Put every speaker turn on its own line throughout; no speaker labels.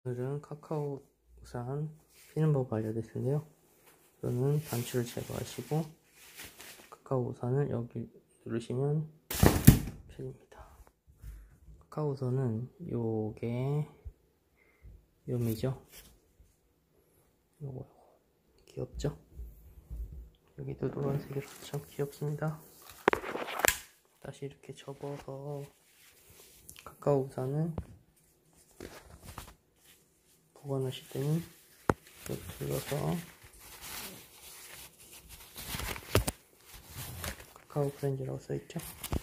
오늘은 카카오 우산 피는 법 알려드릴 텐데요. 우선은 단추를 제거하시고 카카오 우산을 여기 누르시면 펴집니다. 카카오 우산은 요게 요미죠. 요거 귀엽죠? 여기도 노란색이라 참 귀엽습니다. 다시 이렇게 접어서 카카오 우산을 보관하실 때는 이렇게 눌러서 카카오 프렌즈라고 써있죠?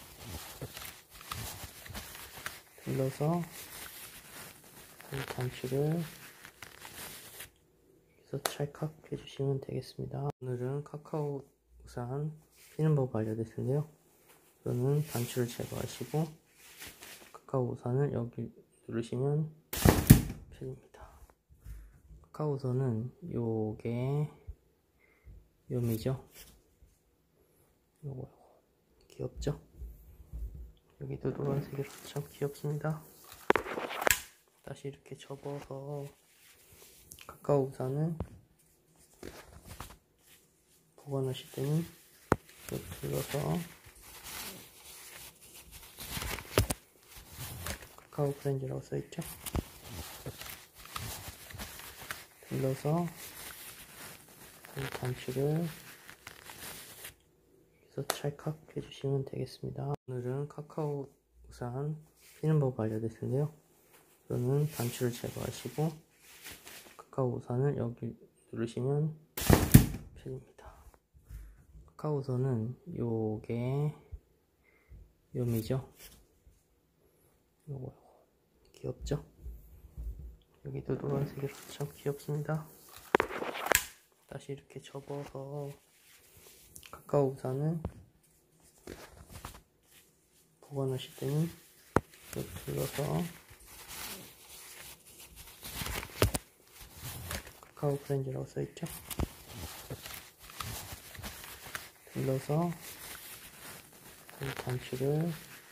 눌러서 이 단추를 여기서 찰칵 해주시면 되겠습니다. 오늘은 카카오 우산 피는 법 알려드릴 텐데요. 우선은 단추를 제거하시고 카카오 우산을 여기 누르시면 펴집니다. 카카오 우산은 요게 요미죠. 요거 귀엽죠? 여기도 노란색이라 참 귀엽습니다. 다시 이렇게 접어서 카카오 우산을 보관하실 때는 이렇게 눌러서 카카오 프렌즈라고 써있죠? 눌러서 이 단추를 여기서 찰칵 해주시면 되겠습니다. 오늘은 카카오 우산 피는 법 알려드릴 텐데요. 우선은 단추를 제거하시고 카카오 우산을 여기 누르시면 펴집니다. 카카오 우산은 요게 요미죠. 요거 귀엽죠? 여기도 노란색이라 참 귀엽습니다. 다시 이렇게 접어서 카카오 우산을 보관하실 때는 이렇게 눌러서 카카오 프렌즈라고 써있죠? 눌러서 이 단추를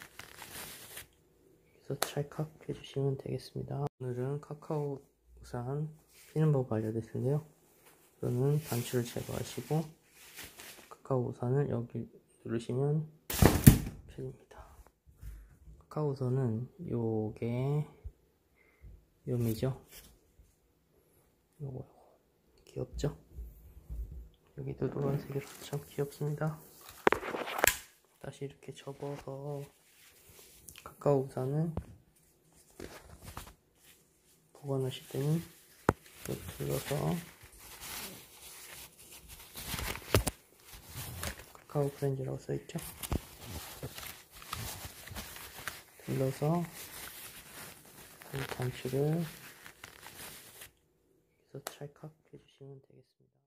여기서 찰칵 해주시면 되겠습니다. 오늘은 카카오 우산 피는 법 알려드릴 텐데요. 우선은 단추를 제거하시고 카카오 우산을 여기 누르시면 펴집니다. 카카오 우산은 요게 요미죠. 요거 귀엽죠? 여기도 노란색이라 참 귀엽습니다. 다시 이렇게 접어서 카카오 우산을 보관하실 때는 이렇게 눌러서 카카오 프렌즈라고 써있죠? 눌러서 이 단추를 여기서 찰칵 해주시면 되겠습니다.